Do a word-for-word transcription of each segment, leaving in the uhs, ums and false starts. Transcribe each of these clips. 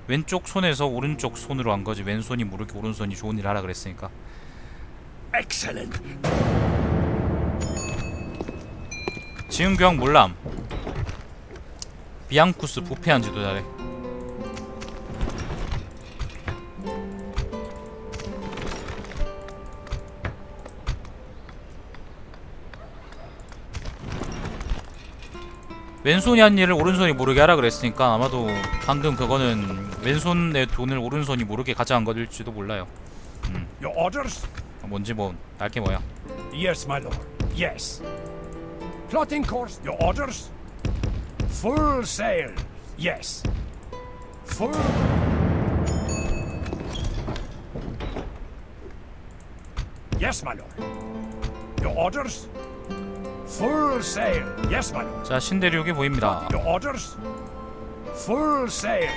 왼쪽 손에서 오른쪽 손으로 한 거지. 왼손이 모르게 오른손이 좋은 일 하라 그랬으니까. Excellent. 지은교황 몰람. 비앙쿠스 부패한 지도자래. 왼손이 한 일을 오른손이 모르게 하라 그랬으니까 아마도 방금 그거는 왼손의 돈을 오른손이 모르게 가져간 것일지도 몰라요. 음. Your orders? 뭔지 뭐 날게 뭐야. Yes, my lord. Yes. Plotting course. Your orders? Full sail. Yes. Full. Yes, my lord. Your orders? Full sail. Yes, my lord. 자, 신대륙이 보입니다. Your orders? Full sail.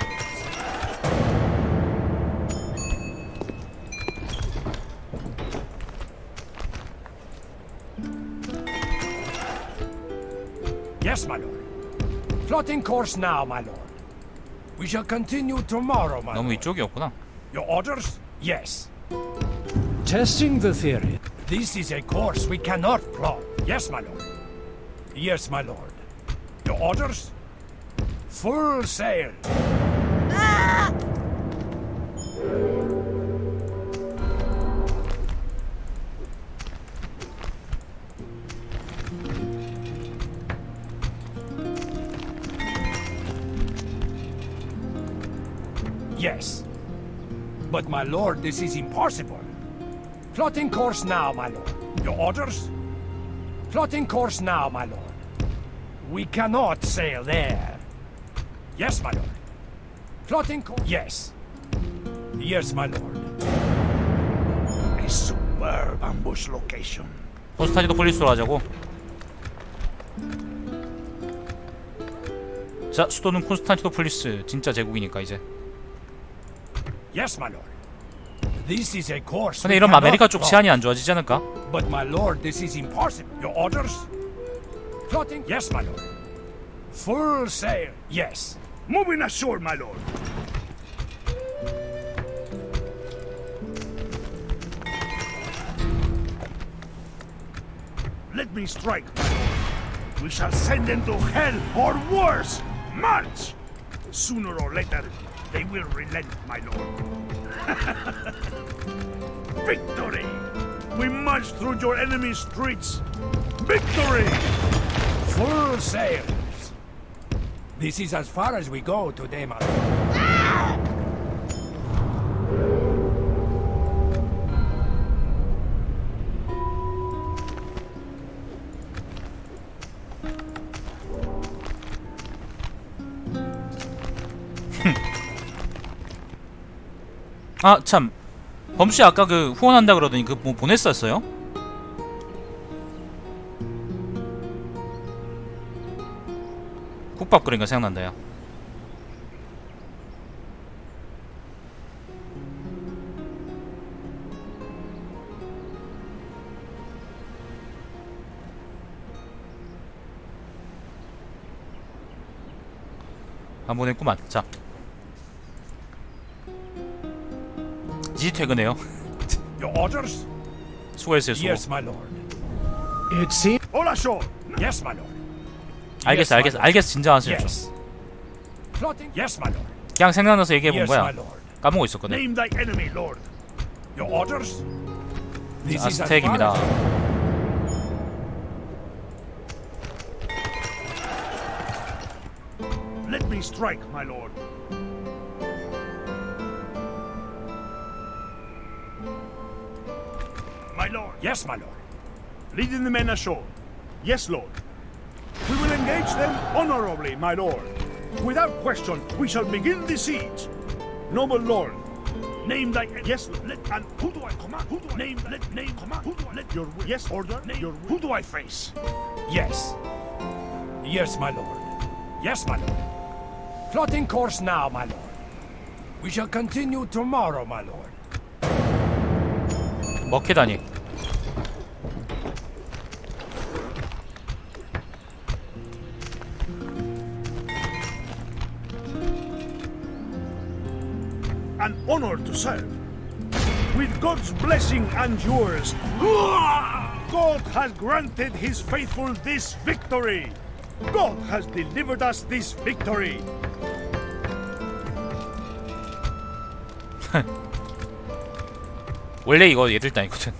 Yes, my lord. Plotting course now, my lord. We shall continue tomorrow, my 너무 lord. 이쪽이었구나. Your orders? Yes. Testing the theory. This is a course we cannot plot. Yes, my lord. Yes, my lord. Your orders? Full sail. Yes. But my lord, this is impossible. Plotting course now, my lord. Your orders? Plotting course now, my lord. We cannot sail there. Yes, my lord. Plotting course. Yes. Yes, my lord. A superb ambush location. 콘스탄티노 폴리스로 하자고. 자, 수도는 콘스탄티노폴리스. 진짜 제국이니까 이제. Yes, my lord. This is a course. 근데 we 이러면 아메리카 cannot 쪽 plot. 치안이 안 좋아지지 않을까? But my lord, this is impossible. Your orders? Plotting? Yes, my lord. Full sail. Yes. Moving ashore, my lord. Let me strike. We shall send them to hell or worse. March! Sooner or later, they will relent, my lord. Victory! We march through your enemy's streets. Victory! Full sails. This is as far as we go today, my lord. 아, 참. 범씨 아까 그 후원한다 그러더니 그 뭐 보냈었어요? 국밥 끓인 거 생각난다, 야. 안 보냈구만. 자. 이제 퇴근해요. Your orders? 수고했어요, 수고. Yes, my lord. It seems All ashore! Yes, my lord. 알겠어, Yes, my 알겠어, lord. 알겠어. 진정하세요, 좀. Yes. Plotting? Yes, my lord. 그냥 생각나서 얘기해본 Yes, 거야. my lord. 까먹고 있었거든. Name thy enemy, lord. Your orders? This is as 아스텍입니다. far as- Let me strike, my lord. My lord, Yes, my lord. leading the men ashore. Yes, lord. We will engage them honorably, my lord. Without question, we shall begin the siege. Noble lord, name thy yes, lord. Let, and who do I command? Who do I name? Let name command. Who do I let your will? Yes, order. Name. Your who do I face? Yes. Yes, my lord. Yes, my lord. Plotting course now, my lord. We shall continue tomorrow, my lord. 먹히다니. an honor to serve. With God's blessing and yours, God has granted his faithful this victory. God has delivered us this victory. 원래 이거 얘들 따이거든.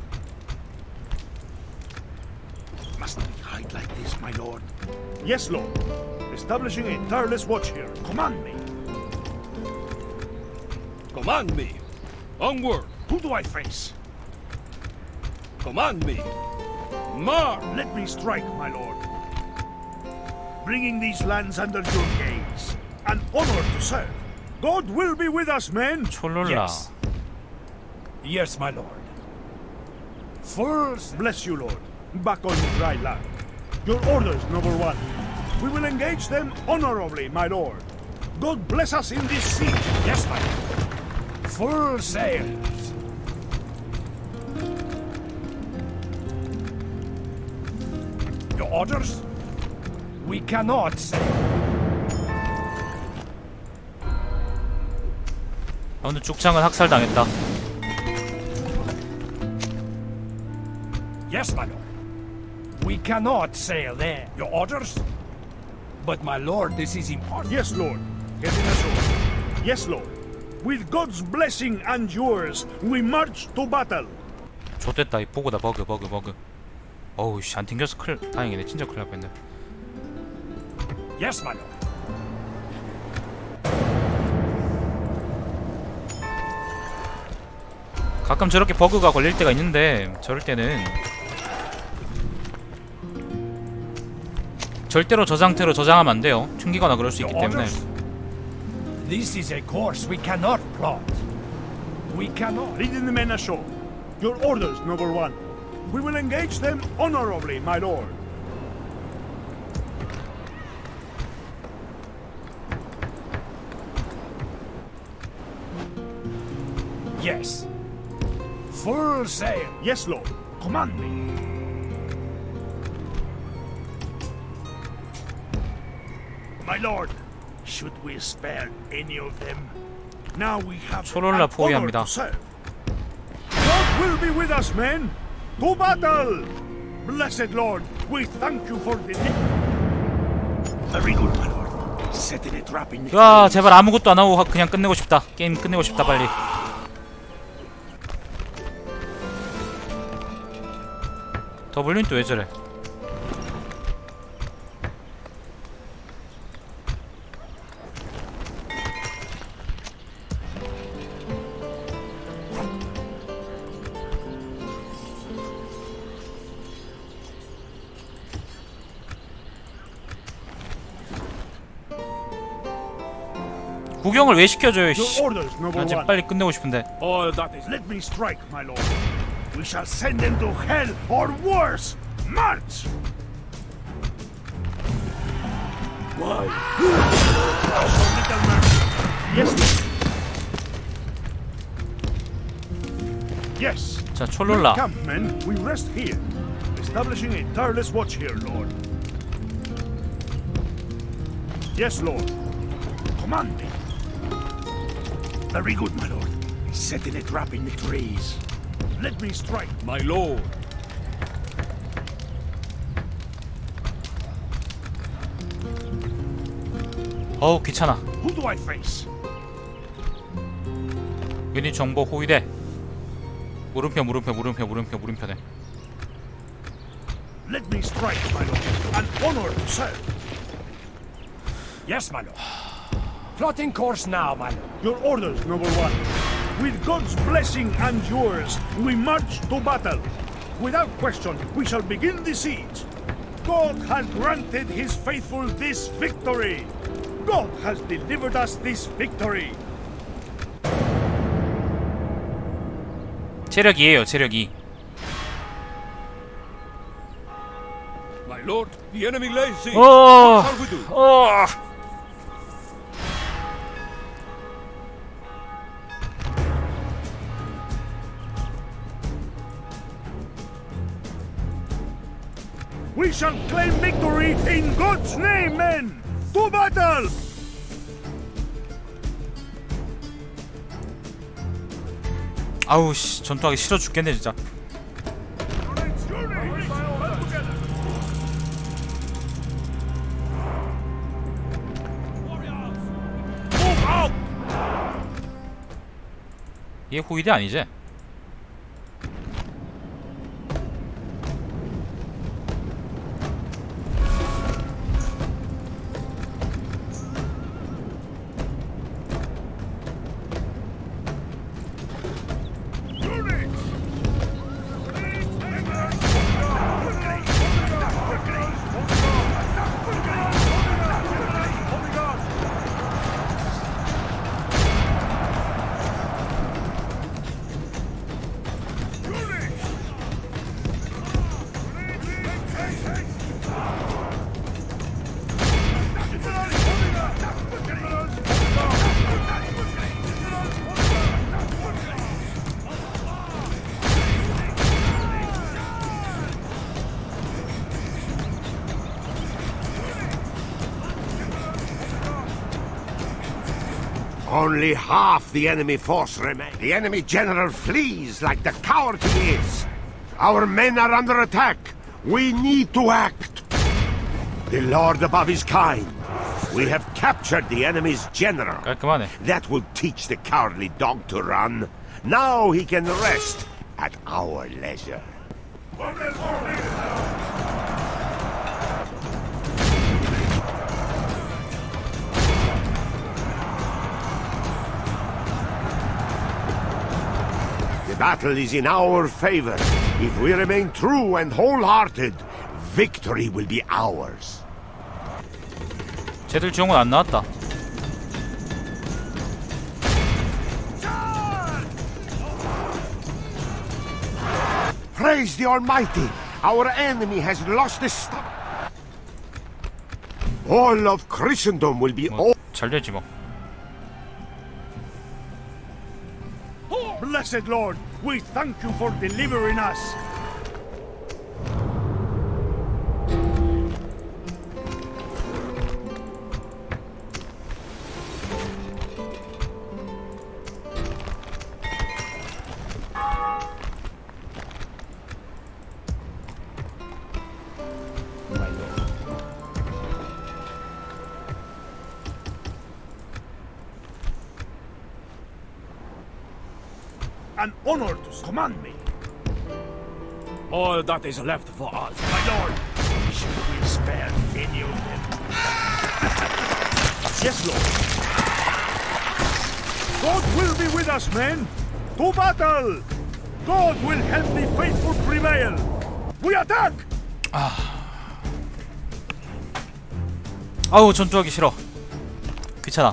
Must we hide like this, my lord? Yes, lord. Establishing a tireless watch here. Command me. Command me. Onward. Who do I face? Command me. March. Let me strike, my lord. Bringing these lands under your gaze. An honor to serve. God will be with us, men. 촐롤라. Yes. Yes, my lord. Full s- Bless you, lord. Back on dry land. Your orders, noble one. We will engage them honorably, my lord. God bless us in this siege. Yes, my lord. Full sails. Your orders? We cannot sail. 아, 근데 죽창은 학살당했다. Yes, my lord. We cannot sail there. Your orders? But my lord, this is impossible. Yes, lord. Getting ashore. Yes, lord. With God's blessing and yours, we march to battle. 좆됐다. 이 보고다. 버그 버그 버그. 어우 씨, 안 튕겨서 클 다행이네. 진짜 큰일 날 뻔했네. Yes, my lord. 가끔 저렇게 버그가 걸릴 때가 있는데 저럴 때는 절대로 저 상태로 저장하면 안 돼요. 튕기거나 그럴 수 있기 Your 때문에. orders? This is a course we cannot plot. We cannot. Leading the men ashore. Your orders, noble one. We will engage them honorably, my lord. Yes. Full sail. Yes, lord. Command me. My lord, should we spare any of them? Now we have 초롤라 an honor 포위합니다. to serve. God will be with us, men. To battle! Blessed Lord, we thank you for the... Very good, my lord. Setting a trap in the... 야 제발 아무것도 안 하고 그냥 끝내고 싶다. 게임 끝내고 싶다 빨리. 더블유는 또 왜 저래? 구경을 왜 시켜줘요? Your 씨. orders, noble 나 지금 one. 빨리 끝내고 싶은데. All that is... Let me strike, my lord. We shall send them to hell or worse. March! Why? So little mercy. Yes. Yes. 자 촐롤라. Camp men, we rest here, establishing a tireless watch here, Lord. Yes, Lord. Command me. Very good, my lord. Setting a trap in the trees. Let me strike. My lord. 어우 귀찮아. Who do I face? 유닛 정보 호위대. 물음표 물음표 물음표 물음표 물음표네. Let me strike, my lord. An honor to serve. Yes, my lord. Plotting course now, my lord. Your orders, noble one. With God's blessing and yours, we march to battle. Without question, we shall begin the siege. God has granted his faithful this victory. God has delivered us this victory. 체력 이에요 체력 이. My lord, the enemy lays siege. 어. What shall we do? 어. We shall claim victory in God's name, men! To battle! 아우 씨, 전투하기 싫어 죽겠네 진짜. 얘 호위대 아니지? Only half the enemy force remains. The enemy general flees like the coward he is. Our men are under attack. We need to act. The Lord above is kind. We have captured the enemy's general. 깔끔하네. That will teach the cowardly dog to run. Now he can rest at our leisure. The battle is in our favor. If we remain true and wholehearted, victory will be ours. 쟤들 지원군 안 나왔다. Praise the Almighty! Our enemy has lost his stomach. All of Christendom will be all. 잘 되지 뭐. Blessed Lord, we thank you for delivering us. An honor to command me. All that is left for us. My lord, should we spare any of them? Yes, Lord. God will be with us, men. To battle! God will help the faithful prevail. We attack! 아우 전투하기 싫어. 귀찮아.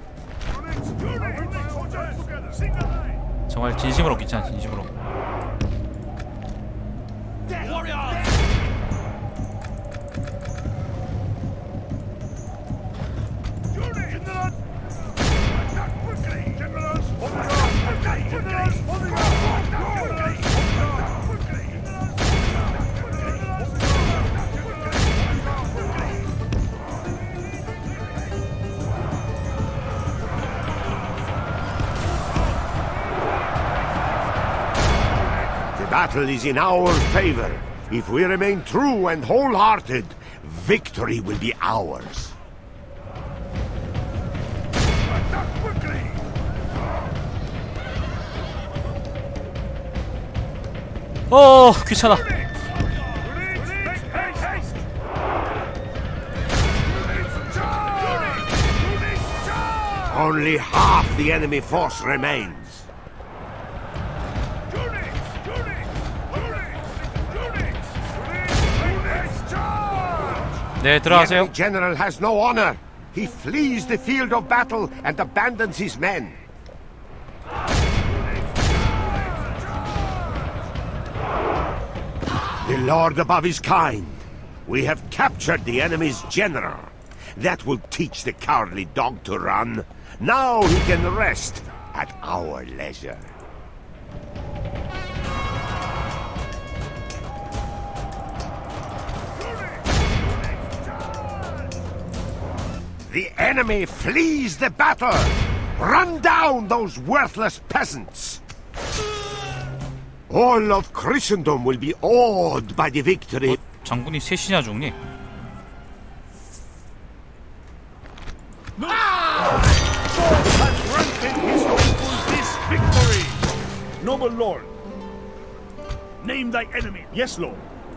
정말 진심으로 귀찮아. 진심으로. The battle is in our favor. If we remain true and wholehearted, victory will be ours. 어 귀찮아. Only half the enemy force remains. 네 The 들어가세요. enemy general has no honor. He flees the field of battle and abandons his men. The Lord above is kind. We have captured the enemy's general. That will teach the cowardly dog to run. Now he can rest at our leisure. The enemy flees the battle! Run down those worthless peasants! All of Christendom will be awed by the victory. 장군이 셋이냐 죽니? God has granted his people this victory! Noble lord, name thy enemy. Yes, lord.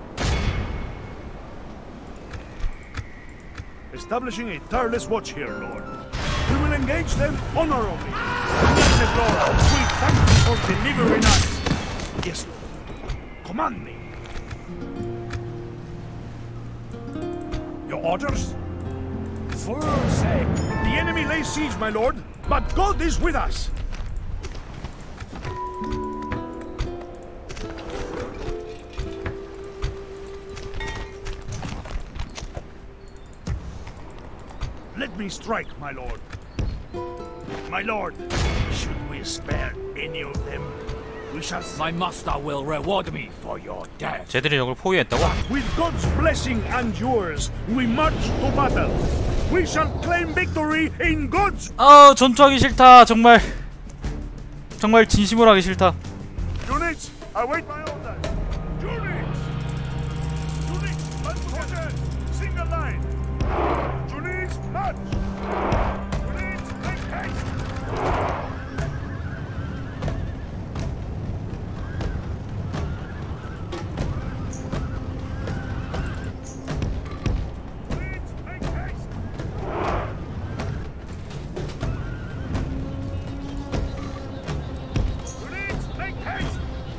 Establishing a tireless watch here, lord. We will engage them honorably. Blessed lord, we thank you for delivering us. Yes, lord. Command me. Your orders? Full sake. The enemy lays siege, my lord, but God is with us. Let me strike, my lord. My lord, should we spare any of them, we shall see. My master will reward me for your death. 쟤들이 적을 포위했다고? With God's blessing and yours, we march to battle. We shall claim victory in God's... 아 전투하기 싫다. 정말 정말 진심으로 하기 싫다. Units, await my orders. Units! Units, unfortunate! Single line! Units, march! Units, make haste! Units, make haste! Units, make haste!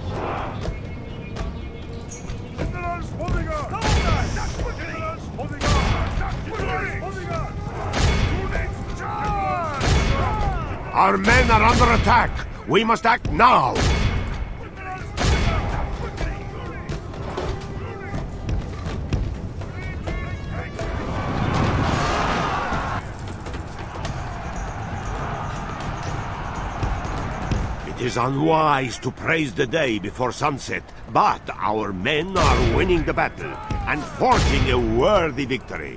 Generals, holding on! Generals, holding on! Generals, holding on! Units, charge! Our men are under attack. We must act now. Generals, holding on! It is unwise to praise the day before sunset, but our men are winning the battle and forging a worthy victory.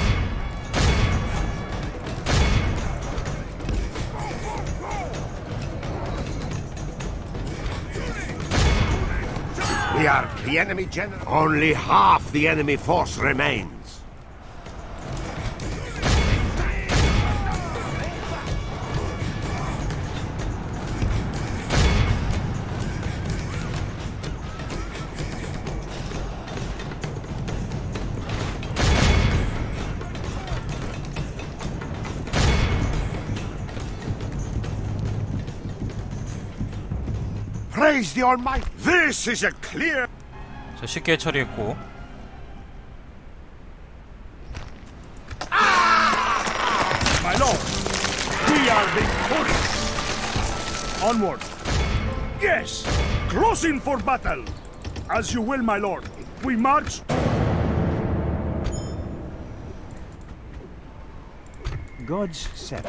We are the enemy general. Only half the enemy force remains. Praise the Almighty. This is a clear... 자 쉽게 처리했고. My lord, we are victorious. Onward. Yes, closing for battle. As you will, my lord. We march. God's set.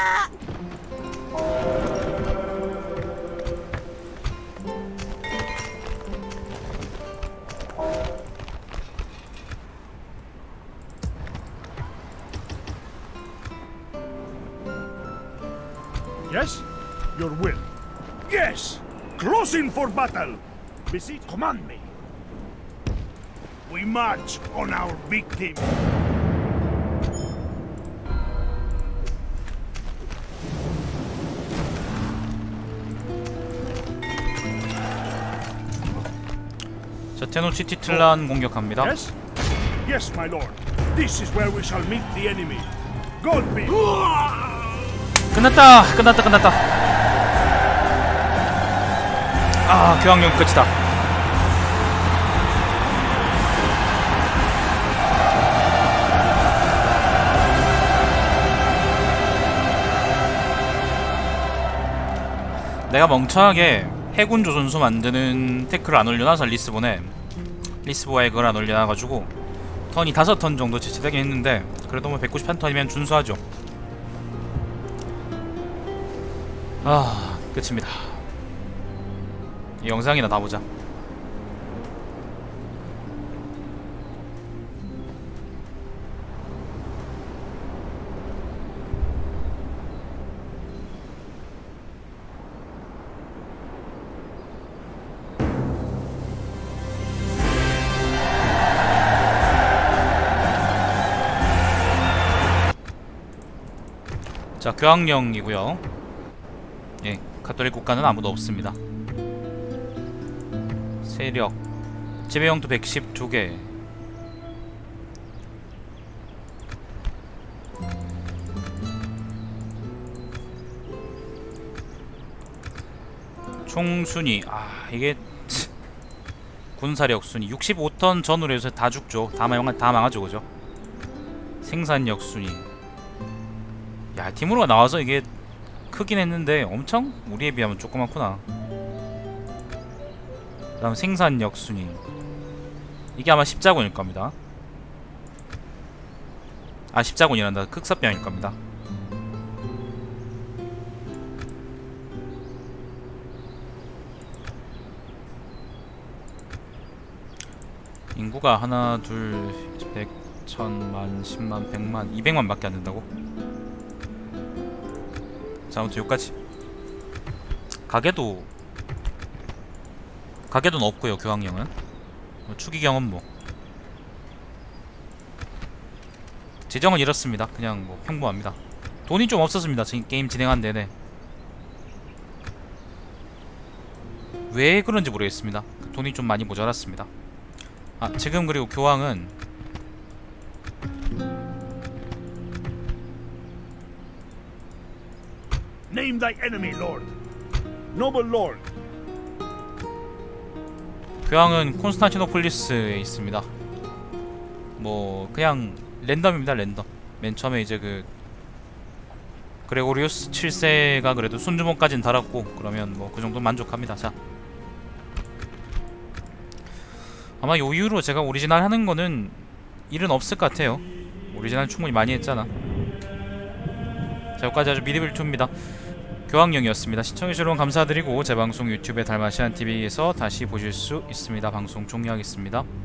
Yes, your will. Yes, closing for battle. Beseech, command me. We march on our victim. 자 테노치티틀란 공격합니다. Yes? Yes, my lord. This is where we shall meet the enemy. God be. 끝났다. 끝났다. 끝났다. 아 교황령 끝이다. 내가 멍청하게 해군 조선소 만드는 테크를 안 올려놔서 리스본에 리스보아에 그걸 안 올려놔가지고 턴이 다섯 턴 정도 제치되긴 했는데 그래도 뭐 백구십일 턴이면 준수하죠. 아 끝입니다. 이 영상이나 다 보자. 자, 교황령이고요. 예, 가톨릭 국가는 아무도 없습니다. 세력 지배영도 백십이 개. 총순위, 아 이게 군사력 순위 육십오 턴 전후로 해서 다 죽죠. 다, 망, 다 망하죠, 그죠? 생산력 순위, 야 팀으로가 나와서 이게 크긴 했는데 엄청 우리에 비하면 조그맣구나. 그 다음 생산력 순위, 이게 아마 십자군일 겁니다. 아 십자군이란다. 극사병일 겁니다. 인구가 하나, 둘, 백, 천만, 십만, 백만, 이백만 밖에 안 된다고? 자, 아무튼 여기까지. 가게도 가게도는 없고요. 교황령은 뭐, 추기경은 뭐 재정은 이렇습니다. 그냥 뭐 평범합니다. 돈이 좀 없었습니다. 지금 게임 진행한 내내. 왜 그런지 모르겠습니다. 돈이 좀 많이 모자랐습니다. 아, 지금 그리고 교황은 Name thy enemy, Lord. Noble Lord. 교황은 콘스탄티노폴리스에 있습니다. 뭐 그냥 랜덤입니다. 랜덤. 맨 처음에 이제 그 그레고리우스 칠 세가 그래도 손주먹까진 달았고, 그러면 뭐 그 정도 만족합니다. 자, 아마 요 이후로 제가 오리지널 하는 거는 일은 없을 것 같아요. 오리지널 충분히 많이 했잖아. 자, 여기까지 아주 미리빌투입니다. 교황령이었습니다. 시청해주셔서 여러분 감사드리고, 제 방송 유튜브에 달마시안티비에서 다시 보실 수 있습니다. 방송 종료하겠습니다.